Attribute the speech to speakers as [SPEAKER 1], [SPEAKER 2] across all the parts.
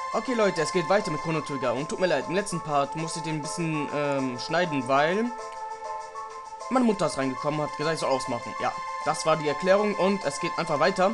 [SPEAKER 1] Okay Leute, es geht weiter mit Chrono Trigger und tut mir leid, im letzten Part musste ich den ein bisschen schneiden, weil meine Mutter ist reingekommen, hat gesagt, ich soll ausmachen. Ja, das war die Erklärung und es geht einfach weiter.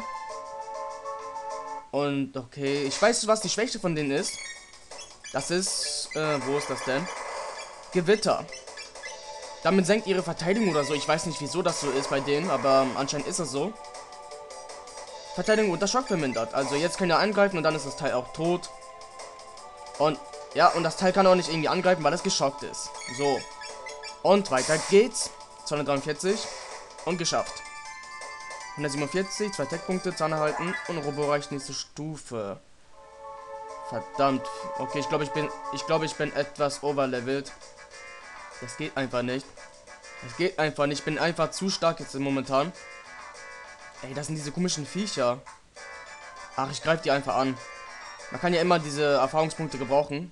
[SPEAKER 1] Und okay, ich weiß, was die Schwäche von denen ist. Das ist, wo ist das denn? Gewitter. Damit senkt ihre Verteidigung oder so. Ich weiß nicht, wieso das so ist bei denen, aber anscheinend ist es so. Verteidigung unter Schock vermindert. Also jetzt kann er angreifen und dann ist das Teil auch tot. Und ja, und das Teil kann auch nicht irgendwie angreifen, weil es geschockt ist. So. Und weiter geht's. 243. Und geschafft. 147, 2 Tech-Punkte, Zahn erhalten und Robo reicht nächste Stufe. Verdammt. Okay, ich glaube, ich bin etwas overlevelt. Das geht einfach nicht. Das geht einfach nicht. Ich bin einfach zu stark jetzt momentan. Ey, das sind diese komischen Viecher. Ach, ich greife die einfach an. Man kann ja immer diese Erfahrungspunkte gebrauchen.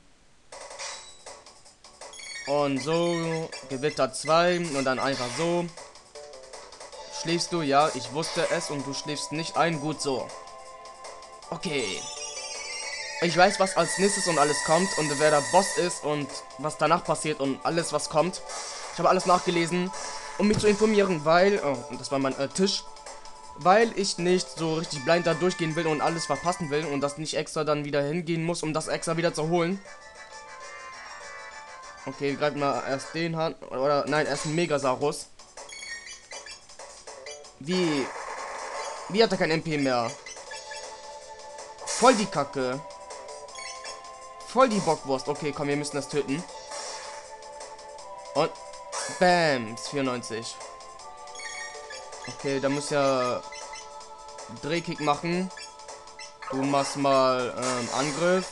[SPEAKER 1] Und so, Gewitter 2 und dann einfach so. Schläfst du? Ja, ich wusste es und du schläfst nicht ein. Gut so. Okay. Ich weiß, was als nächstes und alles kommt und wer der Boss ist und was danach passiert und alles, was kommt. Ich habe alles nachgelesen, um mich zu informieren, weil... Oh, und das war mein Tisch. Weil ich nicht so richtig blind da durchgehen will und alles verpassen will und das nicht extra dann wieder hingehen muss, um das extra wieder zu holen. Okay, greifen wir erst den an. Oder nein, erst ein Megasaurus. Wie hat er kein MP mehr? Voll die Kacke. Voll die Bockwurst. Okay, komm, wir müssen das töten. Und Bams, 94. Okay, da muss ja Drehkick machen. Du machst mal Angriff.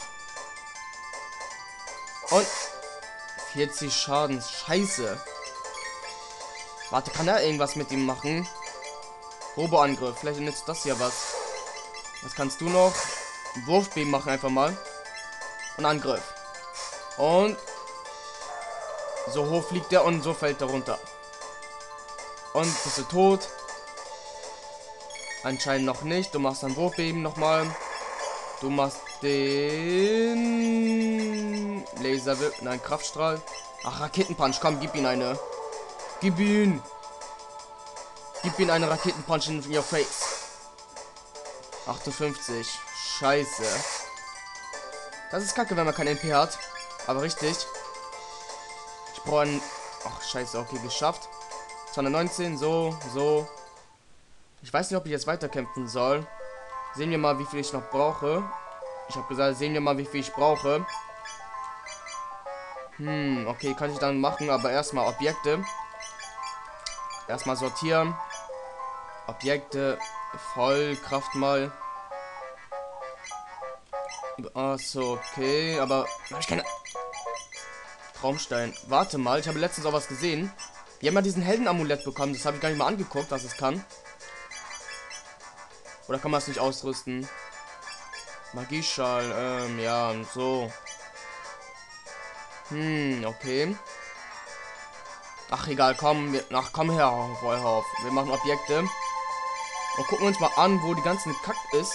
[SPEAKER 1] Und 40 Schaden. Scheiße. Warte, kann er irgendwas mit ihm machen? Robo-Angriff. Vielleicht nützt das ja was. Was kannst du noch? Wurfbeben machen einfach mal. Und Angriff. Und so hoch fliegt er und so fällt er runter. Und bist du tot? Anscheinend noch nicht. Du machst dann Wurfbeben nochmal. Du machst den Laser. Nein, Kraftstrahl. Ach, Raketenpunch. Komm, gib ihn eine. Gib ihn. Gib ihn eine Raketenpunch in your face. 58. Scheiße. Das ist kacke, wenn man kein MP hat. Aber richtig. Ich brauche einen... Ach, scheiße. Okay, geschafft. 219. So. Ich weiß nicht, ob ich jetzt weiterkämpfen soll. Sehen wir mal, wie viel ich noch brauche. Ich habe gesagt, sehen wir mal, wie viel ich brauche. Okay, kann ich dann machen, aber erstmal Objekte. Erstmal sortieren. Objekte. Vollkraft mal. Achso, okay, aber habe ich keine... Traumstein. Warte mal, ich habe letztens auch was gesehen. Wir haben ja diesen Heldenamulett bekommen. Das habe ich gar nicht mal angeguckt, was es kann. Oder kann man es nicht ausrüsten? Magieschal, ja, so. Okay. Ach, egal, komm. Komm her, Wollhauf. Wir machen Objekte. Und gucken uns mal an, wo die ganze Kack ist.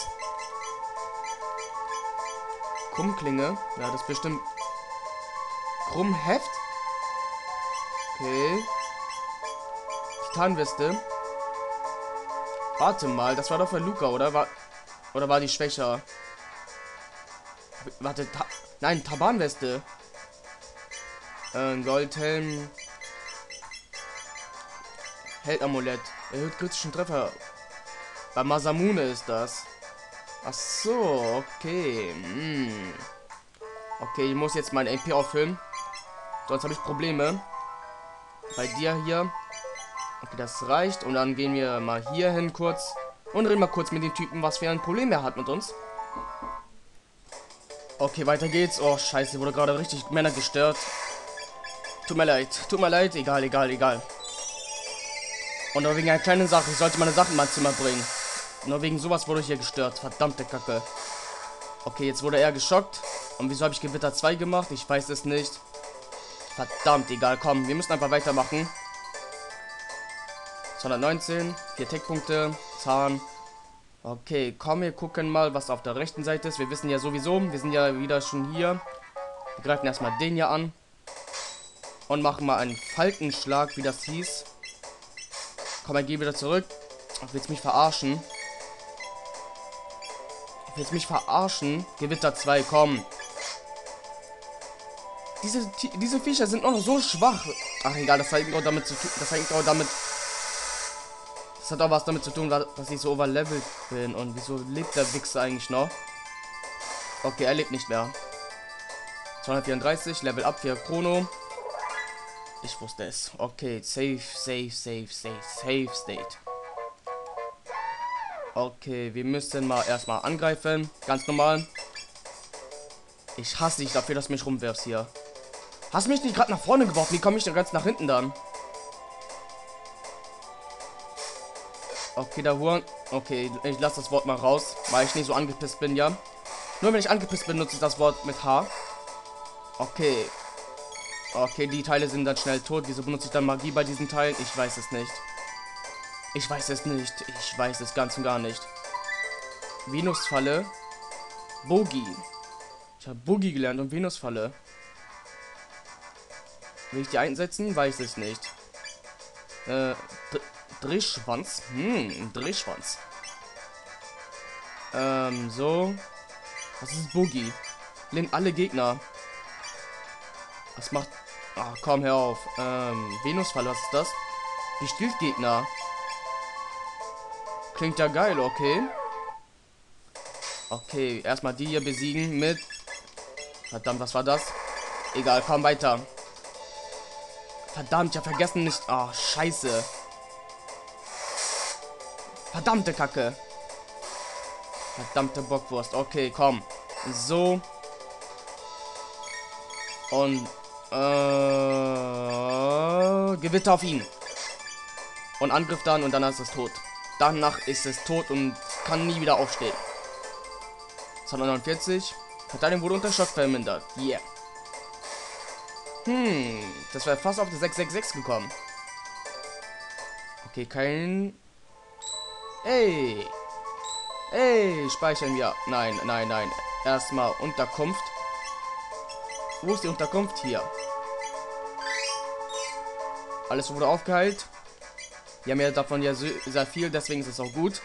[SPEAKER 1] Krummklinge. Ja, das ist bestimmt... Krummheft. Okay. Titanweste. Warte mal, das war doch für Luca, oder? Oder war die schwächer? Warte, nein, Tabanweste. Goldhelm. Heldamulett. Erhöht kritischen Treffer. Bei Masamune ist das. Ach so, okay. Okay, ich muss jetzt mein MP auffüllen. Sonst habe ich Probleme. Bei dir hier. Okay, das reicht. Und dann gehen wir mal hier hin kurz. Und reden mal kurz mit den Typen, was für ein Problem er hat mit uns. Okay, weiter geht's. Oh, scheiße, wurde gerade richtig Männer gestört. Tut mir leid. Egal. Und nur wegen einer kleinen Sache. Ich sollte meine Sachen in mein Zimmer bringen. Nur wegen sowas wurde ich hier gestört. Verdammte Kacke. Okay, jetzt wurde er geschockt. Und wieso habe ich Gewitter 2 gemacht? Ich weiß es nicht. Verdammt, egal. Komm, wir müssen einfach weitermachen. 219, 4 Tech-Punkte, Zahn. Okay, komm, wir gucken mal, was auf der rechten Seite ist. Wir wissen ja sowieso, wir sind ja wieder schon hier. Wir greifen erstmal den hier an. Und machen mal einen Falkenschlag, wie das hieß. Komm, geh wieder zurück. Ach, willst mich verarschen? Willst mich verarschen? Gewitter 2, komm. Diese Viecher sind noch so schwach. Ach, egal, das hat auch damit zu tun. Das hat auch was damit zu tun, dass ich so overlevelt bin. Und wieso lebt der Wichser eigentlich noch? Okay, er lebt nicht mehr. 234, Level up für Chrono. Ich wusste es. Okay, safe state. Okay, wir müssen mal erstmal angreifen. Ganz normal. Ich hasse dich dafür, dass du mich rumwirfst hier. Hast du mich nicht gerade nach vorne geworfen? Wie komme ich denn ganz nach hinten dann? Okay, der Huren. Okay, ich lasse das Wort mal raus, weil ich nicht so angepisst bin, ja. Nur wenn ich angepisst bin, nutze ich das Wort mit H. Okay. Okay, die Teile sind dann schnell tot. Wieso benutze ich dann Magie bei diesen Teilen? Ich weiß es nicht. Ich weiß es ganz und gar nicht. Venusfalle. Bogi. Ich habe Bogi gelernt und Venusfalle. Will ich die einsetzen? Weiß ich nicht. Drehschwanz. Drehschwanz. So. Was ist Bogi? Lehnt alle Gegner. Was macht... Ah, komm, hör auf. Venusfalle, was ist das? Die stiehlt Gegner. Klingt ja geil, okay. Okay, erstmal die hier besiegen mit... Verdammt, was war das? Egal, komm weiter. Verdammt, ich hab vergessen nicht... Ah, scheiße. Verdammte Kacke. Verdammte Bockwurst. Okay, komm. So. Und... Gewitter auf ihn. Und Angriff dann und danach ist es tot. Danach ist es tot und kann nie wieder aufstehen. 249. Verteidigung wurde unter Schock vermindert. Yeah. Das wäre fast auf die 666 gekommen. Okay, kein... Ey. Ey, speichern wir. Nein. Erstmal Unterkunft. Wo ist die Unterkunft? Hier. Alles wurde aufgeheilt. Wir haben ja davon ja sehr viel, deswegen ist es auch gut.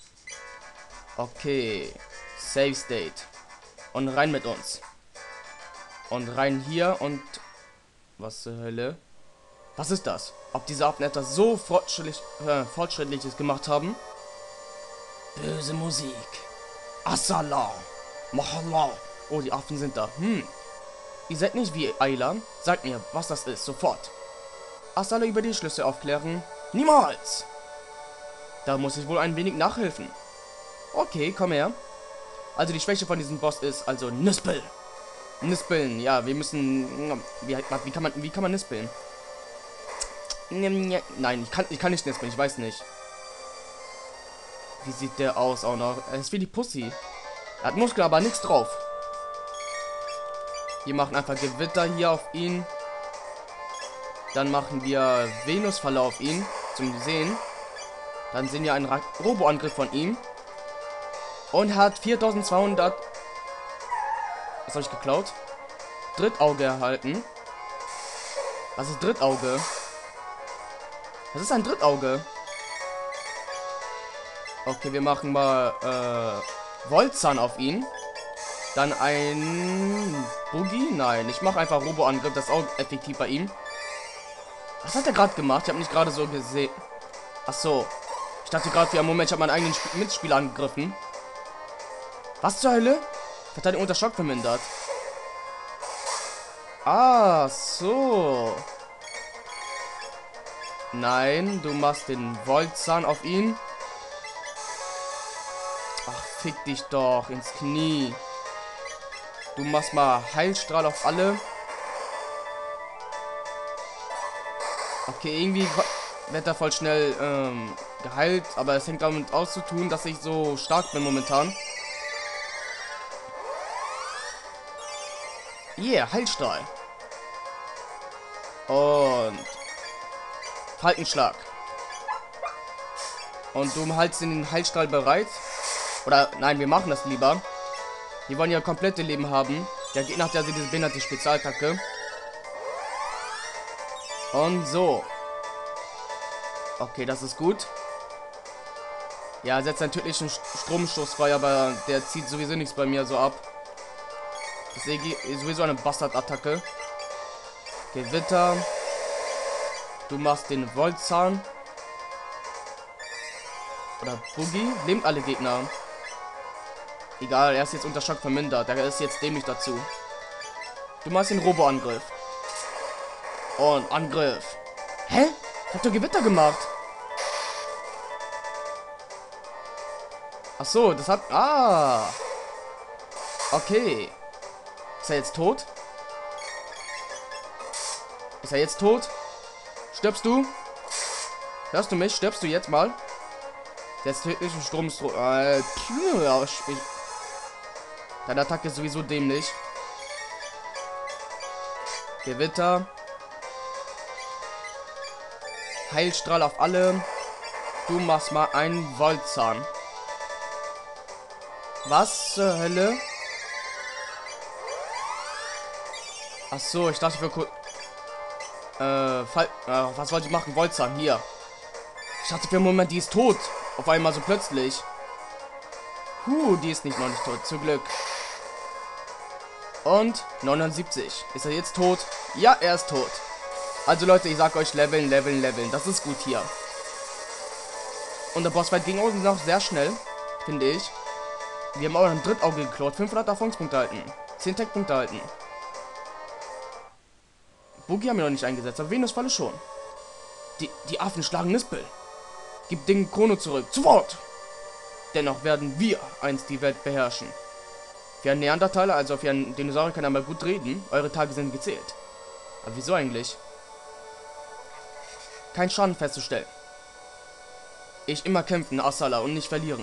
[SPEAKER 1] Okay. Save State. Und rein mit uns. Und rein hier und... Was zur Hölle? Was ist das? Ob diese Affen etwas so Fortschrittliches gemacht haben? Böse Musik. Assala. Mahala. Oh, die Affen sind da. Ihr seid nicht wie Ayla. Sagt mir, was das ist. Sofort. Assala über die Schlüssel aufklären. Niemals. Da muss ich wohl ein wenig nachhelfen. Okay, komm her. Also die Schwäche von diesem Boss ist also Nispel. Nispeln, ja, wir müssen... Wie kann man nispeln? Nein, ich kann nicht nispeln, ich weiß nicht. Wie sieht der aus auch noch? Er ist wie die Pussy. Er hat Muskeln, aber nichts drauf. Wir machen einfach Gewitter hier auf ihn. Dann machen wir Venusfalle auf ihn, zum Sehen. Dann sehen wir einen Robo-Angriff von ihm. Und hat 4200... Was habe ich geklaut? Drittauge erhalten. Was ist Drittauge? Was ist ein Drittauge? Okay, wir machen mal Voltzahn auf ihn. Dann ein Boogie? Nein, ich mache einfach Robo-Angriff. Das ist auch effektiv bei ihm. Was hat er gerade gemacht? Ich habe nicht gerade so gesehen. Ach so. Ich dachte gerade für einen Moment, ich habe meinen eigenen Mitspieler angegriffen. Was zur Hölle? Verteidigung unter Schock vermindert. Ah, so. Nein, du machst den Voltzahn auf ihn. Ach, fick dich doch ins Knie. Du machst mal Heilstrahl auf alle. Okay, irgendwie wird er voll schnell geheilt, aber es hängt damit auszutun, dass ich so stark bin momentan. Yeah, Heilstrahl. Und Falkenschlag. Und du hältst den Heilstrahl bereit. Oder, nein, wir machen das lieber. Wir wollen ja komplette Leben haben. Der Gegner hat ja diese behinderte Spezialattacke. Und so. Okay, das ist gut. Ja, setzt einen tödlichen Stromstoß frei, aber der zieht sowieso nichts bei mir so ab. Das ist sowieso eine Bastard-Attacke. Gewitter. Du machst den Voltzahn. Oder Boogie. Lebt alle Gegner. Egal, er ist jetzt unter Schock vermindert. Er ist jetzt dämlich dazu. Du machst den Robo-Angriff. Und Angriff. Hä? Hat du Gewitter gemacht? Ach so, das hat... Ah. Okay. Ist er jetzt tot? Ist er jetzt tot? Stirbst du? Hörst du mich? Stirbst du jetzt mal? Jetzt tödlichen Stromstrom. Deine Attacke ist sowieso dämlich. Gewitter. Heilstrahl auf alle. Du machst mal einen Voltzahn. Was zur Hölle? Ach so, ich dachte für kurz. Was wollte ich machen? Voltzahn, hier. Ich dachte für einen Moment, die ist tot. Auf einmal so plötzlich. Die ist noch nicht tot, zum Glück. Und 79. Ist er jetzt tot? Ja, er ist tot. Also Leute, ich sag euch, leveln, leveln, leveln. Das ist gut hier. Und der Bossfight ging auch noch sehr schnell, finde ich. Wir haben auch ein Drittauge geklaut. 500 Erfahrungspunkte halten. 10 Tech-Punkte halten. Boogie haben wir noch nicht eingesetzt, aber Venusfalle schon. Die Affen schlagen Nispel. Gib den Chrono zurück. Sofort! Dennoch werden wir einst die Welt beherrschen. Für einen Neandertaler, also für einen Dinosaurier, kann er mal gut reden. Eure Tage sind gezählt. Aber wieso eigentlich? Kein Schaden festzustellen. Ich immer kämpfen, Asala, und nicht verlieren.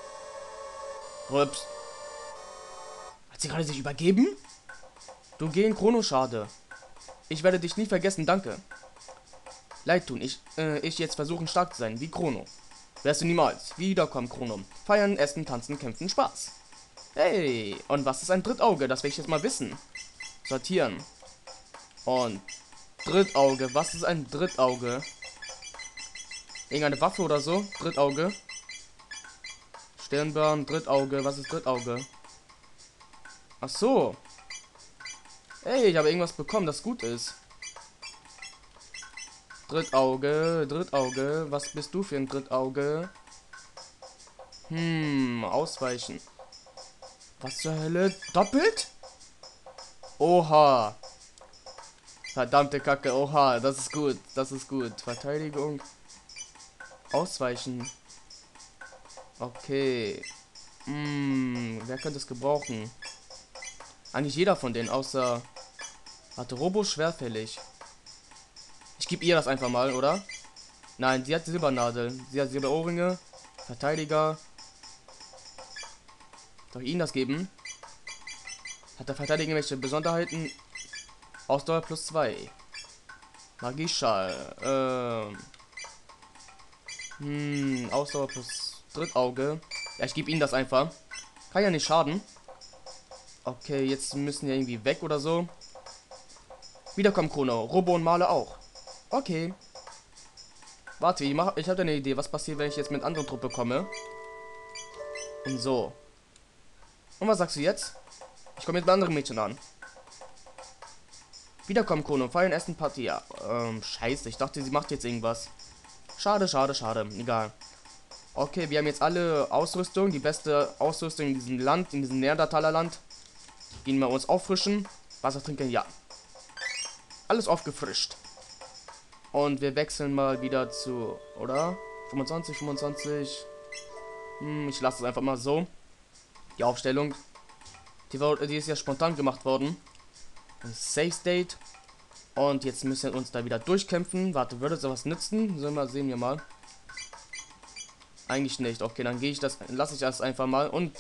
[SPEAKER 1] Rübs. Hat sie gerade sich übergeben? Du gehen, Chrono, schade. Ich werde dich nie vergessen, danke. Leid tun, ich jetzt versuchen stark zu sein, wie Chrono. Wärst du niemals. Wiederkommen, Chrono. Feiern, essen, tanzen, kämpfen, Spaß. Hey, und was ist ein Drittauge? Das will ich jetzt mal wissen. Sortieren. Und Drittauge, was ist ein Drittauge? Irgendeine Waffe oder so? Drittauge. Stirnbeeren, Drittauge, was ist Drittauge? Ach so. Hey, ich habe irgendwas bekommen, das gut ist. Drittauge, Drittauge. Was bist du für ein Drittauge? Ausweichen. Was zur Hölle? Doppelt? Oha. Verdammte Kacke, oha, das ist gut, das ist gut. Verteidigung. Ausweichen. Okay. Wer könnte es gebrauchen? Eigentlich jeder von denen, außer... Warte, Robo schwerfällig. Ich gebe ihr das einfach mal, oder? Nein, sie hat Silbernadel. Sie hat Silberohrringe. Verteidiger. Soll ich ihnen das geben? Hat der Verteidiger irgendwelche Besonderheiten? Ausdauer plus 2. Magieschall. Ausdauer plus Drittauge. Ja, ich gebe ihnen das einfach. Kann ja nicht schaden. Okay, jetzt müssen wir irgendwie weg oder so. Wiederkommen, Chrono. Robo und Male auch. Okay. Warte, ich habe eine Idee. Was passiert, wenn ich jetzt mit anderen Truppe komme? Und so. Und was sagst du jetzt? Ich komme jetzt bei anderen Mädchen an. Wiederkommen, Chrono. Feiern, essen, Party. Ja, scheiße. Ich dachte, sie macht jetzt irgendwas. Schade, schade, schade. Egal. Okay, wir haben jetzt alle Ausrüstung. Die beste Ausrüstung in diesem Land, in diesem Neandertaler Land. Gehen wir uns auffrischen. Wasser trinken, ja. Alles aufgefrischt. Und wir wechseln mal wieder zu, oder? 25, 25. Ich lasse es einfach mal so. Die Aufstellung. Die ist ja spontan gemacht worden. Safe State. Und jetzt müssen wir uns da wieder durchkämpfen. Warte, würde sowas nützen? Sehen wir mal. Eigentlich nicht. Okay, dann lasse ich das einfach mal und...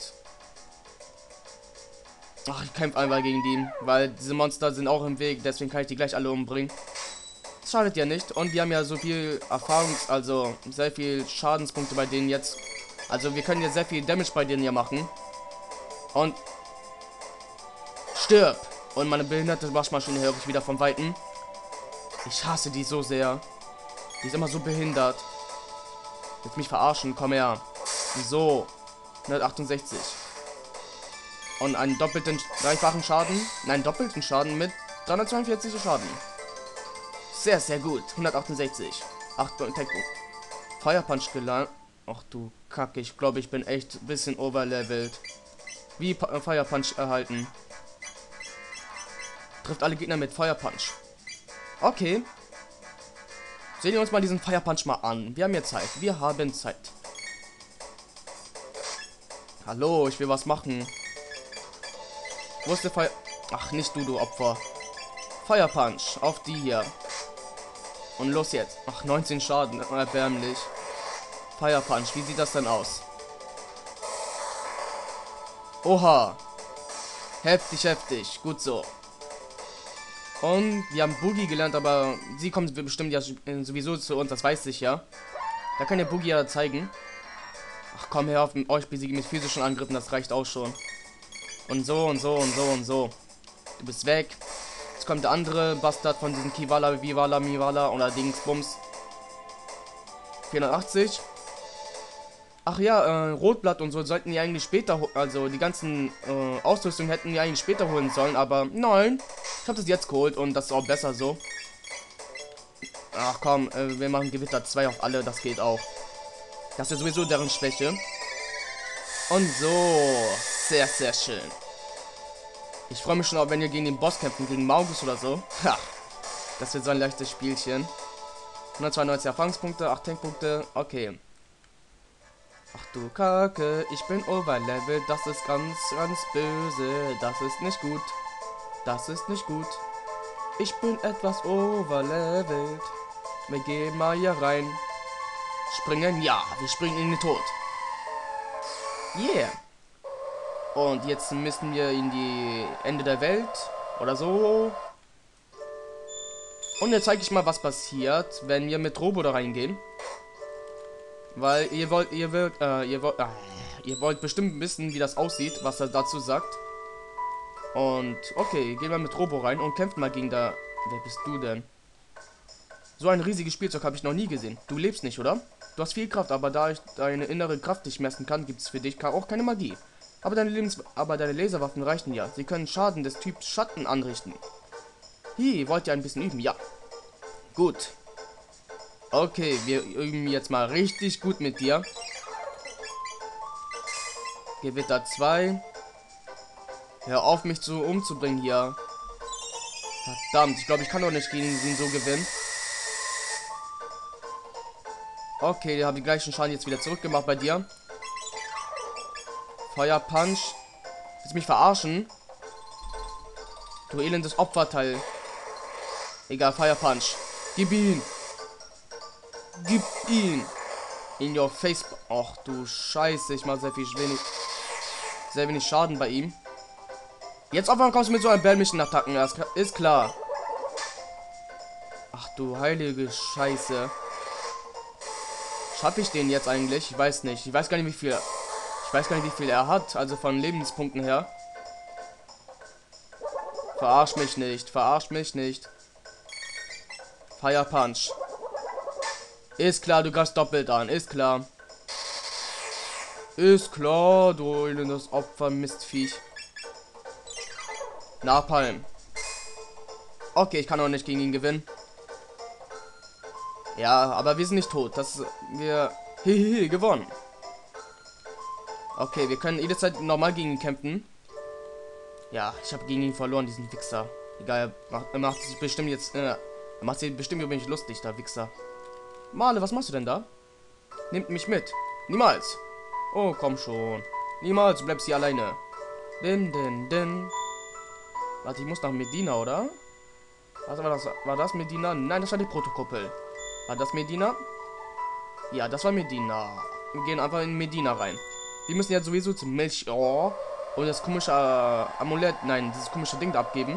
[SPEAKER 1] Ach, ich kämpfe einfach gegen die, weil diese Monster sind auch im Weg, deswegen kann ich die gleich alle umbringen. Das schadet ja nicht. Und wir haben ja so viel also sehr viel Schadenspunkte bei denen jetzt Also wir können hier sehr viel Damage bei denen hier machen. Und stirb. Und meine behinderte Waschmaschine höre ich wieder von Weitem. Ich hasse die so sehr. Die ist immer so behindert. Willst mich verarschen? Komm her. So. 168. Und einen doppelten, dreifachen Schaden. Nein, doppelten Schaden mit 342 Schaden. Sehr, sehr gut. 168. 8 Attack. Fire Punch gelangt. Ach du Kacke. Ich glaube, ich bin echt ein bisschen overlevelt. Wie Fire Punch erhalten. Trifft alle Gegner mit Fire Punch. Okay. Sehen wir uns mal diesen Fire Punch mal an. Wir haben jetzt Zeit. Wir haben Zeit. Hallo, ich will was machen. Wo ist der Fire... Ach, nicht du, du Opfer. Fire Punch. Auf die hier. Und los jetzt. Ach, 19 Schaden. Erbärmlich. Fire Punch. Wie sieht das denn aus? Oha. Heftig, heftig. Gut so. Und wir haben Boogie gelernt, aber sie kommt bestimmt ja sowieso zu uns, das weiß ich ja. Da kann der Boogie ja zeigen. Ach komm her, auf euch besiegen mit physischen Angriffen, das reicht auch schon. Und so und so und so und so. Du bist weg. Jetzt kommt der andere Bastard von diesem Kivala, Vivala, Mivala oder Dingsbums. 480. Ach ja, Rotblatt und so sollten die eigentlich später, also die ganzen Ausrüstung hätten die eigentlich später holen sollen, aber nein. Ich habe das jetzt geholt und das ist auch besser so. Ach komm, wir machen Gewitter 2 auf alle, das geht auch. Das ist sowieso deren Schwäche. Und so, sehr, sehr schön. Ich freue mich schon auch, wenn ihr gegen den Boss kämpfen, gegen Maugus oder so. Ha, das wird so ein leichtes Spielchen. 192 Erfahrungspunkte, 8 Tankpunkte, okay. Ach du Kacke, ich bin overleveled, das ist ganz, ganz böse, das ist nicht gut. Das ist nicht gut. Ich bin etwas overlevelt. Wir gehen mal hier rein. Springen, ja, wir springen in den Tod. Yeah. Und jetzt müssen wir in die Ende der Welt oder so. Und jetzt zeige ich mal, was passiert, wenn wir mit Robo da reingehen. Weil ihr wollt bestimmt wissen, wie das aussieht, was er dazu sagt. Und okay, gehen wir mit Robo rein und kämpfen mal gegen da. Wer bist du denn? So ein riesiges Spielzeug habe ich noch nie gesehen. Du lebst nicht, oder? Du hast viel Kraft, aber da ich deine innere Kraft nicht messen kann, gibt es für dich auch keine Magie. Aber deine Laserwaffen reichen ja. Sie können Schaden des Typs Schatten anrichten. Hi, wollt ihr ein bisschen üben? Ja. Gut. Okay, wir üben jetzt mal richtig gut mit dir. Gewitter 2. Hör auf, mich umzubringen hier. Verdammt, ich glaube, ich kann doch nicht gegen ihn so gewinnen. Okay, der habe die gleichen Schaden jetzt wieder zurückgemacht bei dir. Fire Punch. Willst du mich verarschen? Du elendes Opferteil. Egal, Fire Punch. Gib ihn. Gib ihn. In your face. Ach du Scheiße, ich mache sehr wenig Schaden bei ihm. Jetzt auf einmal kommst du mit so einem bärmischen Attacken. Das ist klar. Ach du heilige Scheiße. Schaffe ich den jetzt eigentlich? Ich weiß nicht. Ich weiß gar nicht, wie viel. Ich weiß gar nicht, wie viel er hat. Also von Lebenspunkten her. Verarsch mich nicht. Verarsch mich nicht. Fire Punch. Ist klar, du greifst doppelt an. Ist klar. Ist klar, du elendes Opfer, Mistviech. Napalm. Okay, ich kann auch nicht gegen ihn gewinnen. Ja, aber wir sind nicht tot. Wir gewonnen. Okay, wir können jede Zeit normal gegen ihn kämpfen. Ja, ich habe gegen ihn verloren, diesen Wichser. Egal, er macht sich bestimmt jetzt, er macht sich bestimmt über mich lustig, der Wichser. Male, was machst du denn da? Nimmt mich mit. Niemals. Oh, komm schon. Niemals, du bleibst hier alleine. Warte, ich muss nach Medina, oder? Was war das? War das Medina? Nein, das war die Protokoppel. War das Medina? Ja, das war Medina. Wir gehen einfach in Medina rein. Wir müssen ja sowieso zum Melchior und das komische Amulett, nein, dieses komische Ding da abgeben.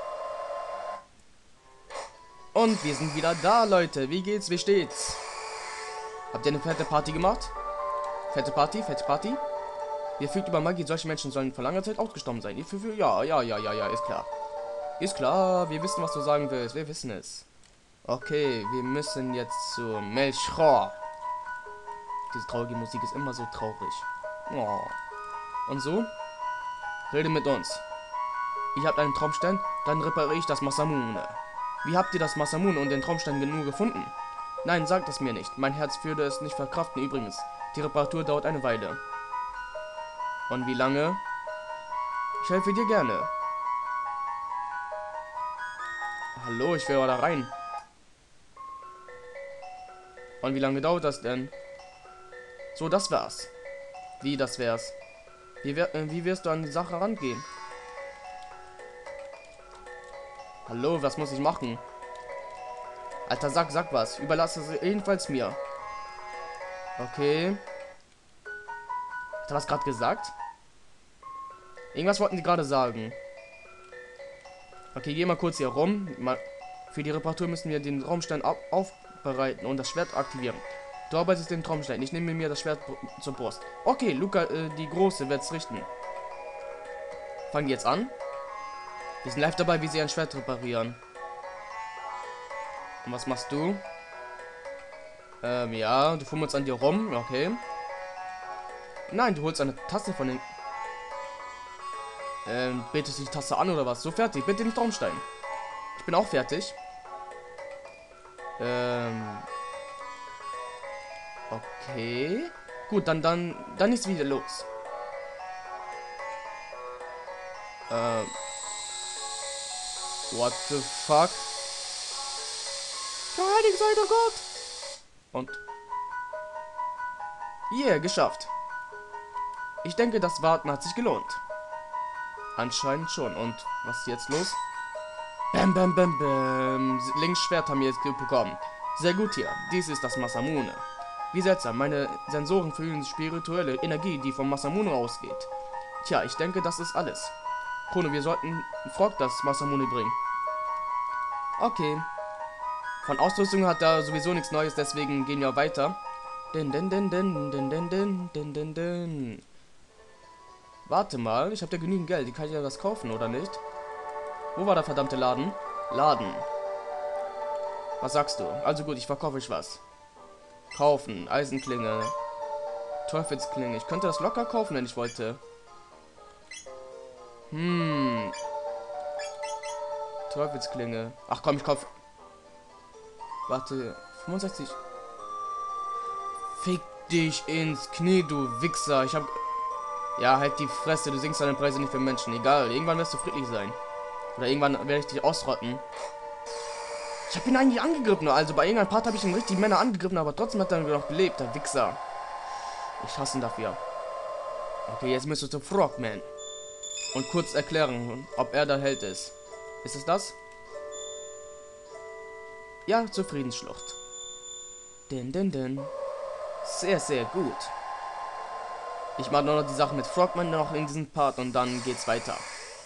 [SPEAKER 1] Und wir sind wieder da, Leute. Wie geht's? Wie steht's? Habt ihr eine fette Party gemacht? Fette Party, fette Party. Ihr fügt über Magie, solche Menschen sollen vor langer Zeit ausgestorben sein. Ja, ist klar. Ist klar, wir wissen, was du sagen willst. Wir wissen es. Okay, wir müssen jetzt zu Melchior. Diese traurige Musik ist immer so traurig. Oh. Und so? Rede mit uns. Ihr habt einen Traumstein, dann repariere ich das Masamune. Wie habt ihr das Masamune und den Traumstein nur gefunden? Nein, sagt es mir nicht. Mein Herz würde es nicht verkraften. Übrigens, die Reparatur dauert eine Weile. Und wie lange? Ich helfe dir gerne. Hallo, ich will da rein. Und wie lange dauert das denn? So, das wär's. Wie, das wär's? Wie wirst du an die Sache rangehen? Hallo, was muss ich machen? Alter, sag was. Überlasse es jedenfalls mir. Okay. Hat er was gerade gesagt? Irgendwas wollten die gerade sagen. Okay, geh mal kurz hier rum. Für die Reparatur müssen wir den Traumstein aufbereiten und das Schwert aktivieren. Du arbeitest den Traumstein. Ich nehme mir das Schwert zur Brust. Okay, Luca, die Große, wird's richten. Fangen die jetzt an? Wir sind live dabei, wie sie ein Schwert reparieren. Und was machst du? Ja, du fummelst an dir rum. Okay. Nein, du holst eine Tasse von den... betest du die Tasse an oder was? So, fertig. Bitte den Traumstein. Ich bin auch fertig. Okay. Gut, dann ist wieder los. What the fuck? Geheiligt sei der Gott! Und... Yeah, geschafft. Ich denke, das Warten hat sich gelohnt. Anscheinend schon. Und was ist jetzt los? Bam, bam, bam, bam. Links Schwert haben wir jetzt bekommen. Sehr gut hier. Dies ist das Masamune. Wie seltsam. Meine Sensoren fühlen spirituelle Energie, die vom Masamune ausgeht. Tja, ich denke, das ist alles. Chrono, wir sollten Frog das Masamune bringen. Okay. Von Ausrüstung hat er sowieso nichts Neues, deswegen gehen wir weiter. Warte mal, ich habe ja genügend Geld. Die kann ich ja was kaufen, oder nicht? Wo war der verdammte Laden? Laden. Was sagst du? Also gut, ich verkaufe euch was. Kaufen. Eisenklinge. Teufelsklinge. Ich könnte das locker kaufen, wenn ich wollte. Teufelsklinge. Ach komm, ich kaufe. Warte. 65. Fick dich ins Knie, du Wichser. Ich hab... Ja, halt die Fresse. Du sinkst deine Preise nicht für Menschen. Egal. Irgendwann wirst du friedlich sein. Oder irgendwann werde ich dich ausrotten. Ich habe ihn eigentlich angegriffen. Also bei irgendeinem Part habe ich ihn richtig Männer angegriffen, aber trotzdem hat er noch gelebt, der Wichser. Ich hasse ihn dafür. Okay, jetzt müsstest du Frogman. Und kurz erklären, ob er der Held ist. Ist es das? Ja, zur Friedensschlucht. Sehr, sehr gut. Ich mache nur noch die Sache mit Frogman noch in diesem Part und dann geht's weiter.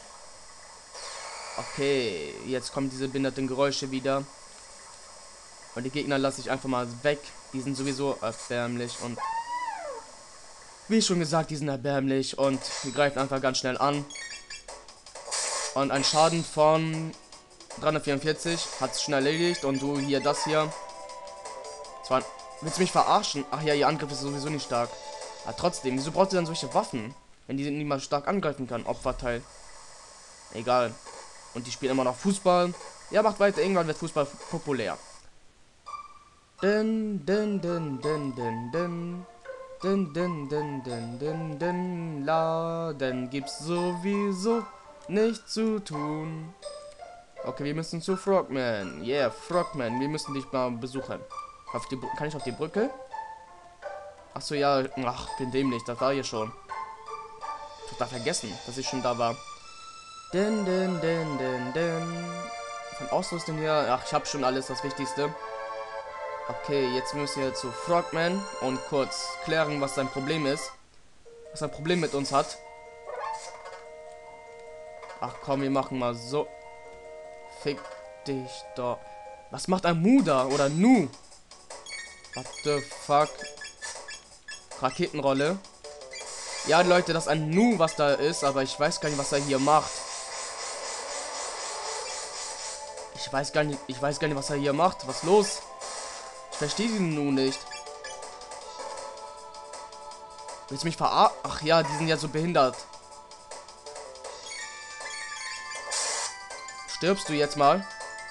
[SPEAKER 1] Okay, jetzt kommen diese behinderten Geräusche wieder. Und die Gegner lasse ich einfach mal weg. Die sind sowieso erbärmlich und... Wie schon gesagt, die sind erbärmlich und die greifen einfach ganz schnell an. Und ein Schaden von 344 hat es schnell erledigt. Und du hier, das hier. Zwar, willst du mich verarschen? Ach ja, ihr Angriff ist sowieso nicht stark. Aber trotzdem, wieso braucht ihr dann solche Waffen? Wenn die nicht mal stark angreifen kann, Opferteil. Egal. Und die spielen immer noch Fußball. Ja, macht weiter, irgendwann wird Fußball populär. Laden gibt's sowieso nichts zu tun. Okay, wir müssen zu Frogman. Yeah, Frogman, wir müssen dich mal besuchen. Kann ich auf die Brücke? Achso, ja. Ach, bin dämlich, das war hier schon. Total vergessen, dass ich schon da war. Von Ausrüstung her. Ach, ich habe schon alles, das Wichtigste. Okay, jetzt müssen wir zu Frogman und kurz klären, was sein Problem ist. Was ein Problem mit uns hat. Ach komm, wir machen mal so. Fick dich doch. Was macht ein Mu da? Oder Nu? What the fuck? Raketenrolle. Ja, Leute, das ist ein Nu, was da ist, aber ich weiß gar nicht, was er hier macht. Ich weiß gar nicht, was er hier macht. Was ist los? Ich verstehe den Nu nicht. Willst du mich verarschen? Ach ja, die sind ja so behindert. Stirbst du jetzt mal?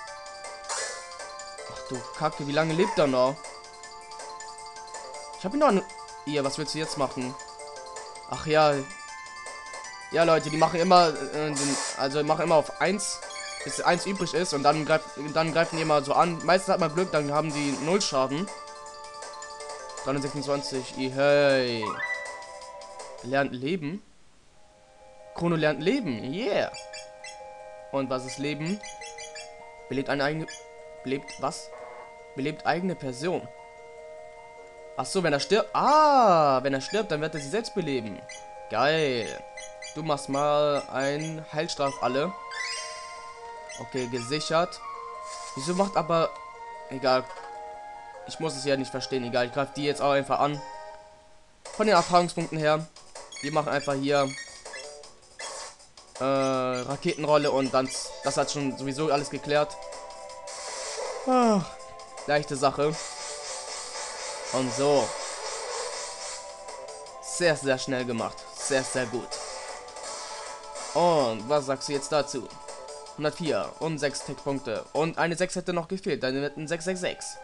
[SPEAKER 1] Ach du Kacke, wie lange lebt er noch? Ich habe ihn noch... Hier, was willst du jetzt machen? Ach ja. Ja, Leute, die machen immer... machen immer auf 1, bis 1 übrig ist. Und dann greifen die immer so an. Meistens hat man Glück, dann haben die 0 Schaden. 326. Hey. Lernt Leben. Chrono lernt Leben. Yeah. Und was ist Leben? Belebt eine eigene... Belebt was? Belebt eigene Person. Ach so, wenn er stirbt... Ah, wenn er stirbt, dann wird er sich selbst beleben. Geil. Du machst mal ein Heilstraf alle. Okay, gesichert. Wieso macht aber... Egal. Ich muss es ja nicht verstehen. Egal, ich greife die jetzt auch einfach an. Von den Erfahrungspunkten her. Wir machen einfach hier... Raketenrolle und dann... Das hat schon sowieso alles geklärt. Ah, leichte Sache. Und so. Sehr, sehr schnell gemacht. Sehr, sehr gut. Und was sagst du jetzt dazu? 104 und 6 Tech-Punkte. Und eine 6 hätte noch gefehlt. Dann wird ein 666.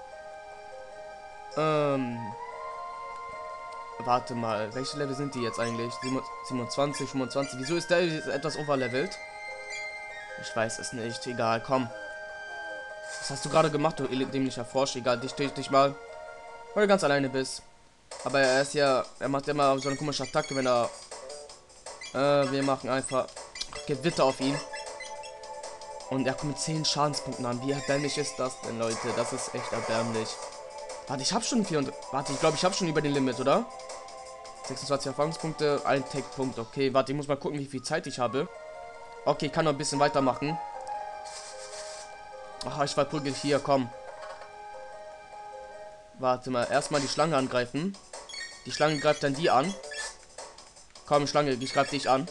[SPEAKER 1] Warte mal. Welche Level sind die jetzt eigentlich? 27, 25. Wieso ist der etwas overlevelt? Ich weiß es nicht. Egal, komm. Was hast du gerade gemacht, du dämlicher Frosch? Egal, dich mal. Weil du ganz alleine bist. Aber er ist ja... Er macht immer so eine komische Attacke, wenn er... wir machen einfach... Gewitter auf ihn. Und er kommt mit 10 Schadenspunkten an. Wie erbärmlich ist das denn, Leute? Das ist echt erbärmlich. Warte, ich habe schon 400... Warte, ich glaube, ich habe schon über den Limit, oder? 26 Erfahrungspunkte, ein Tech-Punkt. Okay, warte, ich muss mal gucken, wie viel Zeit ich habe. Okay, ich kann noch ein bisschen weitermachen. Ach, ich verprügel hier, komm. Warte mal, erstmal die Schlange angreifen. Die Schlange greift dann die an. Komm, Schlange, ich greife dich an.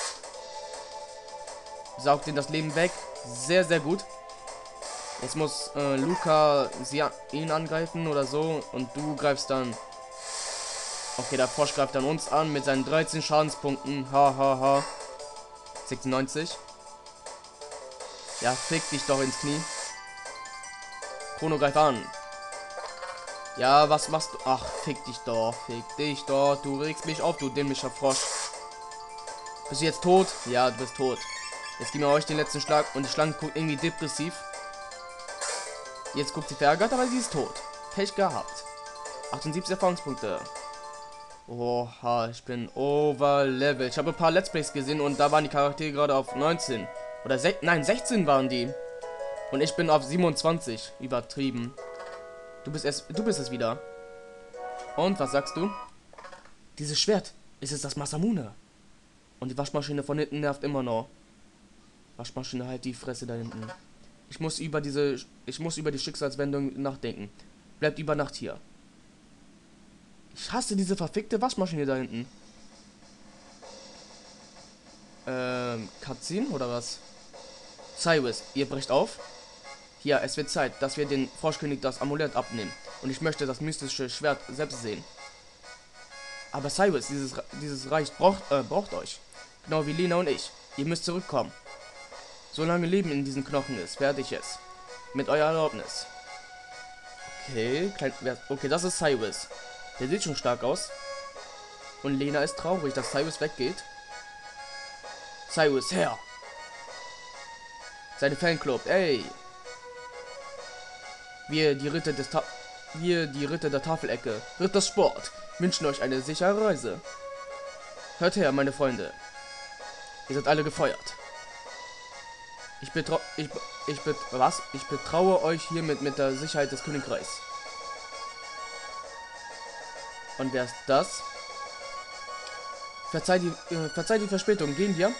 [SPEAKER 1] Saugt ihn das Leben weg. Sehr, sehr gut. Jetzt muss Luca ihn angreifen oder so. Und du greifst dann... Okay, der Frosch greift dann uns an mit seinen 13 Schadenspunkten. Ha. 96. Ja, fick dich doch ins Knie. Chrono greift an. Ja, was machst du? Ach, fick dich doch. Du regst mich auf, du dämlicher Frosch. Bist du jetzt tot? Ja, du bist tot. Jetzt geben wir euch den letzten Schlag. Und die Schlange guckt irgendwie depressiv. Jetzt guckt sie verärgert, aber sie ist tot. Pech gehabt. 78 Erfahrungspunkte. Oha, ich bin overlevel. Ich habe ein paar Let's Plays gesehen und da waren die Charaktere gerade auf 19. Oder 16 waren die. Und ich bin auf 27. Übertrieben. Du bist es wieder. Und was sagst du? Dieses Schwert. Ist es das Masamune? Und die Waschmaschine von hinten nervt immer noch. Waschmaschine, halt die Fresse da hinten. Ich muss über die Schicksalswendung nachdenken. Bleibt über Nacht hier. Ich hasse diese verfickte Waschmaschine da hinten. Cutscene oder was? Cyrus, ihr brecht auf? Ja, es wird Zeit, dass wir den Froschkönig das Amulett abnehmen. Und ich möchte das mystische Schwert selbst sehen. Aber Cyrus, dieses Reich braucht euch. Genau wie Lena und ich. Ihr müsst zurückkommen. Solange Leben in diesen Knochen ist, werde ich es. Mit eurer Erlaubnis. Okay, okay, das ist Cyrus. Der sieht schon stark aus. Und Lena ist traurig, dass Cyrus weggeht. Cyrus, her! Seine Fanclub, ey! Wir, die Ritter der Tafelecke, Rittersport, wünschen euch eine sichere Reise. Hört her, meine Freunde. Ihr seid alle gefeuert. Ich betraue euch hiermit mit der Sicherheit des Königreichs. Und wer ist das? Verzeiht die Verspätung. Gehen wir?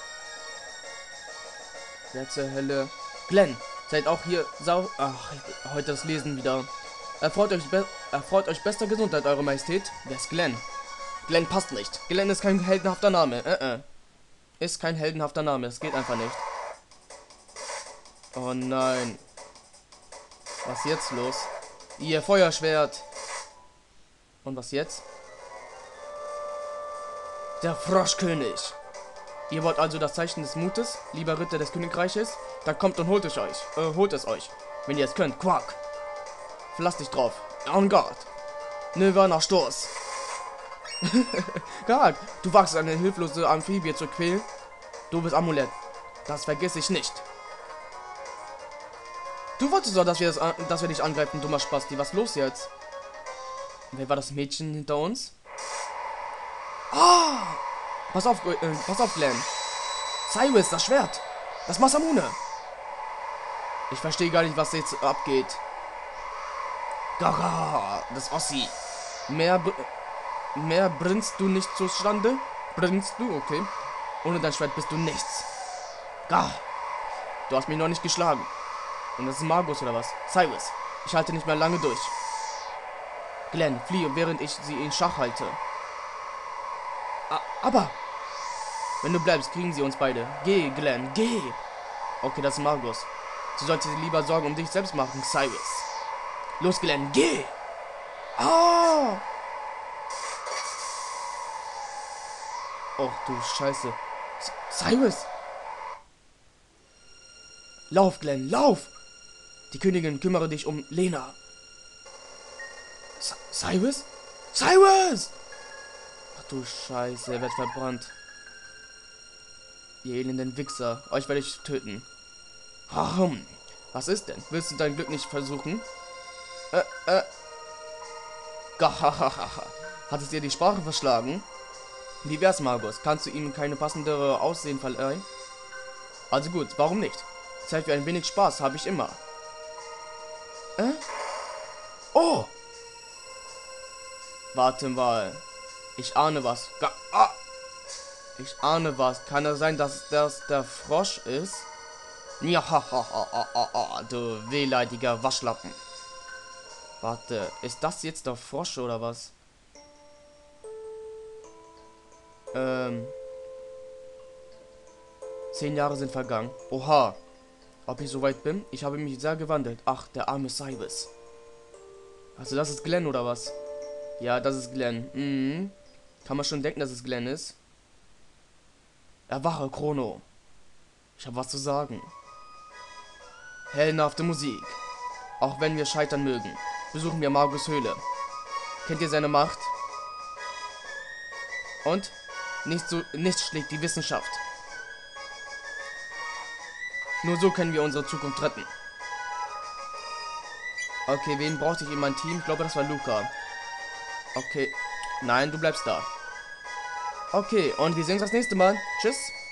[SPEAKER 1] Wer zur Hölle? Glenn, seid auch hier Ach, heute das Lesen wieder. Freut euch Erfreut euch bester Gesundheit, Eure Majestät. Wer ist Glenn? Glenn passt nicht. Glenn ist kein heldenhafter Name. Ist kein heldenhafter Name. Es geht einfach nicht. Oh nein. Was jetzt los? Ihr Feuerschwert. Und was jetzt? Der Froschkönig. Ihr wollt also das Zeichen des Mutes, lieber Ritter des Königreiches? Dann kommt und holt es euch. Holt es euch. Wenn ihr es könnt. Quark. Verlasst dich drauf. En garde. Nirvana Stoß. Quark, du wagst eine hilflose Amphibie zu quälen? Du bist Amulett. Das vergiss ich nicht. Du wolltest doch, dass wir dich angreifen, dummer Spasti. Was ist los jetzt? Wer war das Mädchen hinter uns? Ah! Pass auf, Glenn. Cyrus, das Schwert. Das Masamune. Ich verstehe gar nicht, was jetzt abgeht. Gaga, das Ossi. Mehr bringst du nicht zustande? Bringst du? Okay. Ohne dein Schwert bist du nichts. Gah. Du hast mich noch nicht geschlagen. Und das ist Magus oder was? Cyrus, ich halte nicht mehr lange durch. Glenn, fliehe, während ich sie in Schach halte. Aber wenn du bleibst, kriegen sie uns beide. Geh, Glenn, geh. Okay, das ist Magus. Du solltest dir lieber Sorgen um dich selbst machen, Cyrus. Los, Glenn, geh. Ah! Och, du Scheiße. Cyrus! Lauf, Glenn, lauf! Die Königin, kümmere dich um Lena. Cyrus? Cyrus! Ach du Scheiße, er wird verbrannt. Ihr elenden Wichser, euch werde ich töten. Was ist denn? Willst du dein Glück nicht versuchen? Gahahaha. Hat es dir die Sprache verschlagen? Wie wär's, Magus? Kannst du ihm keine passendere Aussehen verleihen? Also gut, warum nicht? Zeit für ein wenig Spaß habe ich immer. Oh! Warte mal. Ich ahne was. Ich ahne was. Kann es sein, dass das der Frosch ist? Ja, du wehleidiger Waschlappen. Warte, ist das jetzt der Frosch oder was? 10 Jahre sind vergangen. Oha. Ob ich soweit bin? Ich habe mich sehr gewandelt. Ach, der arme Cyrus. Also das ist Glenn oder was? Ja, das ist Glenn. Mhm. Kann man schon denken, dass es Glenn ist. Erwache, Chrono. Ich habe was zu sagen. Heldenhafte Musik. Auch wenn wir scheitern mögen, besuchen wir Magus Höhle. Kennt ihr seine Macht? Und? Nichts schlägt die Wissenschaft. Nur so können wir unsere Zukunft retten. Okay, wen brauchte ich in meinem Team? Ich glaube, das war Luca. Okay. Nein, du bleibst da. Okay, und wir sehen uns das nächste Mal. Tschüss.